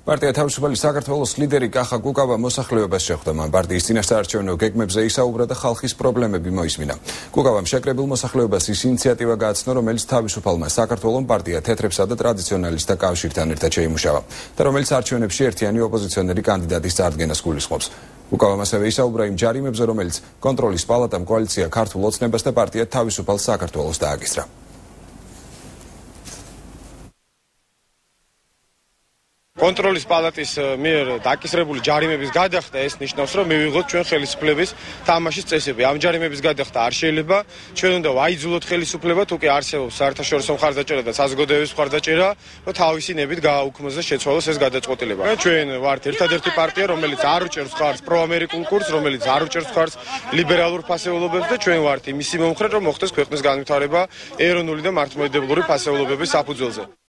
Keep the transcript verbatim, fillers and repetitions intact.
პარტია თავისუფალი საქართველოს ლიდერი კახა კუკავა მოსახლეობას შეხვდა. მან პარტიის წინასაარჩევნო გეგმებზე ისაუბრა და ხალხის პრობლემები მოისმინა. კუკავამ შეკრებილ მოსახლეობას ის ინიციატივა გააცნო, რომელიც თავისუფალმა საქართველოს პარტია თეთრებსა და ტრადიციონალისტთა კავშირთან ერთად შეიმუშავა და რომელიც არჩევნებში ერთიანი ოპოზიციონერი კანდიდატის წარდგენას გულისხმობს. კუკავამ ასევე ისაუბრა იმ ჯარიმებზე, რომელიც კონტროლის პალატამ კოალიცია ქართულ ოცნებას და პარტია თავისუფალ საქართველოს დააკისრა. კონტროლის პალატის მიერ დაკისრებული ჯარიმების გადახდა ეს ნიშნავს, რომ მივიღოთ ჩვენ ხელისუფლების თამაშის წესები. ამ ჯარიმების გადახდა არ შეიძლება. ჩვენ უნდა ვაიძულოთ ხელისუფლება, თუ კი არსებობს საერთაშორისო მხარდაჭერა და საზოგადოების მხარდაჭერა, რომ თავისი ნებით გააუქმოს და შეცვალოს ეს გადაწყვეტილება. ჩვენ ვართ ერთადერთი პარტია, რომელიც არ უჭერს ხარს პროამერიკულ კურსს, რომელიც არ უჭერს ხარს ლიბერალურ ფასეულობებს და ჩვენ ვართ იმისი მომხრე, რომ მოხდეს ქვეყნის განვითარება ეროვნული და მართლმადიდებლური ფასეულობების საფუძველზე.